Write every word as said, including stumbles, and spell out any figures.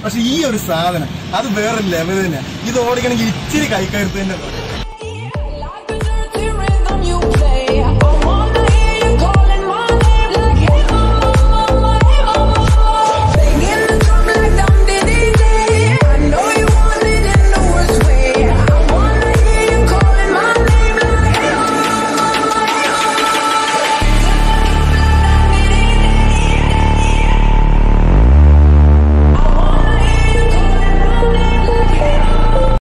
പക്ഷെ ഈ ഒരു സാധനം അത് വേറെ ലെവൽ തന്നെ. ഇത് ഓടിക്കണമെങ്കിൽ ഇച്ചിരി കൈക്കരുത്ത് തന്നെ.